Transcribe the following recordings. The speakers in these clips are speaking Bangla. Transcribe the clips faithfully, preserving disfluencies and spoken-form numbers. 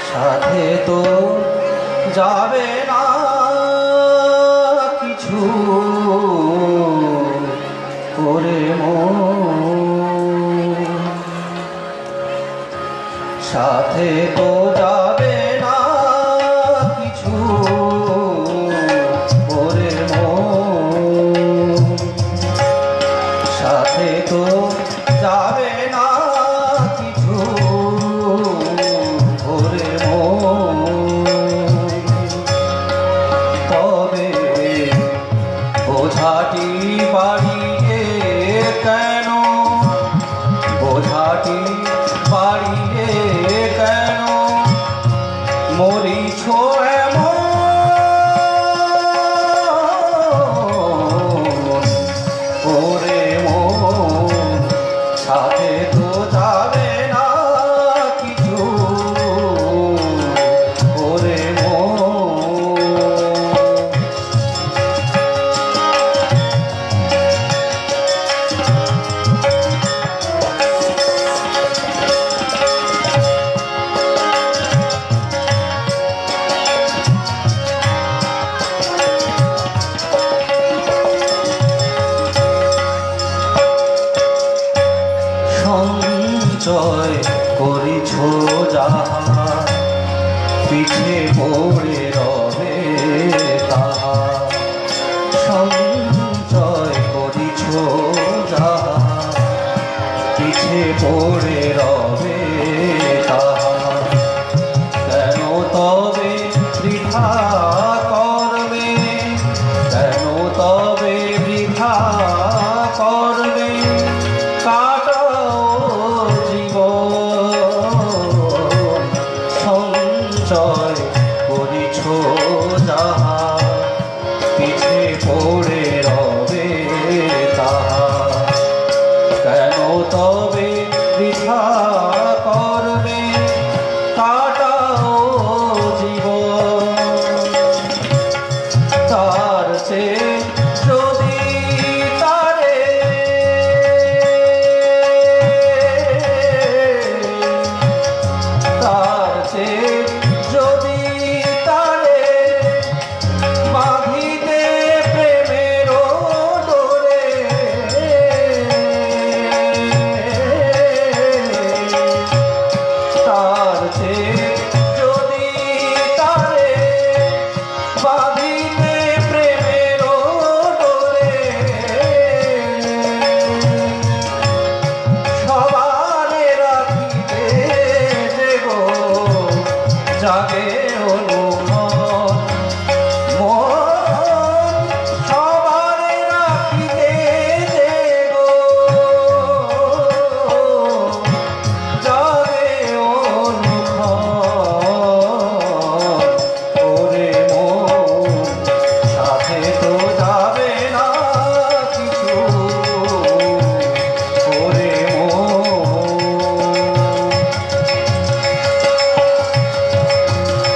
সাথে তো যাবে না কিছু করে মন, সাথে তো যাবে না কিছু করে মন, সাথে তো যাবে না কিছু করে মন। তবে বোঝাটি বাড়িয়ে কেন, বোঝাটি বাড়িয়ে কেন মরিছ এমন করে মন, সাথে তো যাবে না কিছু করে মন। সঞ্চয় করিছ যাহা পিছে পড়ে রবে তাহা, সঞ্চয় করিছ যাহা পিছে পড়ে রবে তাহা, কেন তবে বৃথা করবে, কেন তবে বৃথা করবে সঞ্চয় করিছ যাহা পিছে পড়ে রবে তাহা, কেন তবে বৃথা করবে কাটাও জীবন। তার চেয়ে যদি তারে তার চেয়ে যদি তারে বাঁধিতে প্রেমের ডোরে, তার চেয়ে যদি তারে বাঁধিতে প্রেমের ডোরে, সবারে রাখিতে দেব জাগে অনুমন, মন সবারে রাখিতে দেব জাগে অনুমন করে মন, সাথে তো যাবে না কিছু করে মন।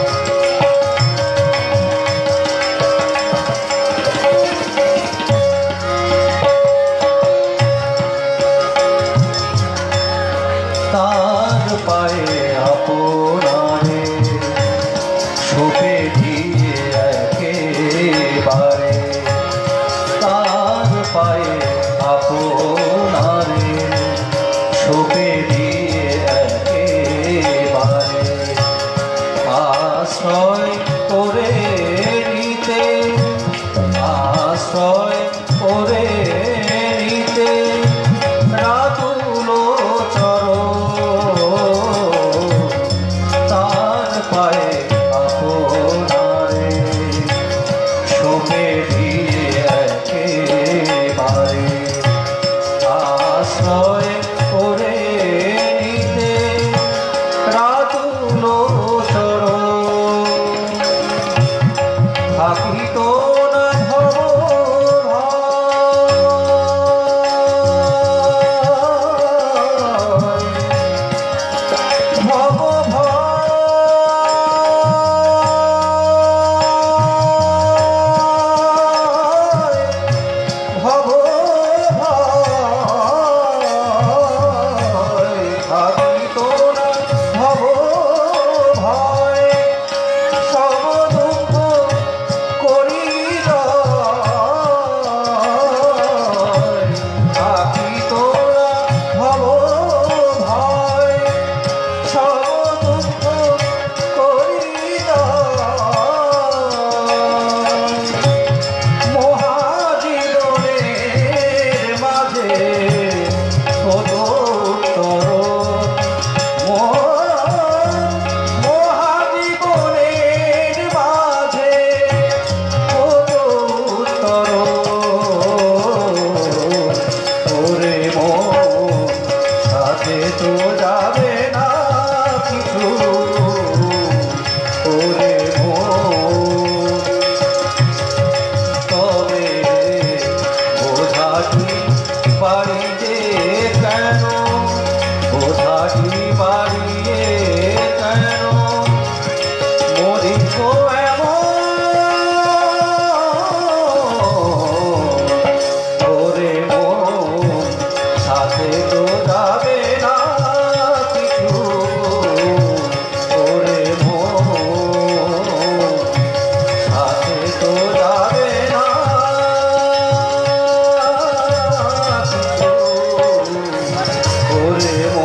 ঝাঁঝি বাড়িয়ে কেন মরিব এমন ওরে মন সাথে তো যাবে না কিছু ওরে মন সাথে তো যাবে না কিছু ওরে মন